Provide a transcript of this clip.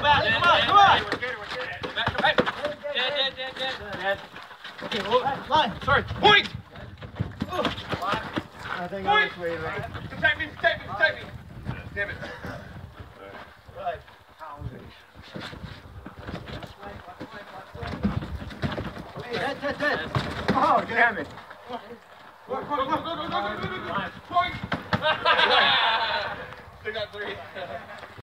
back. Come on, come on. Come back. Dead. Okay, line. Sorry. Point. I think I was waiting. Protect me. Damn it. Right. Hey, dead. Oh, damn it. Go. Point. They got 3.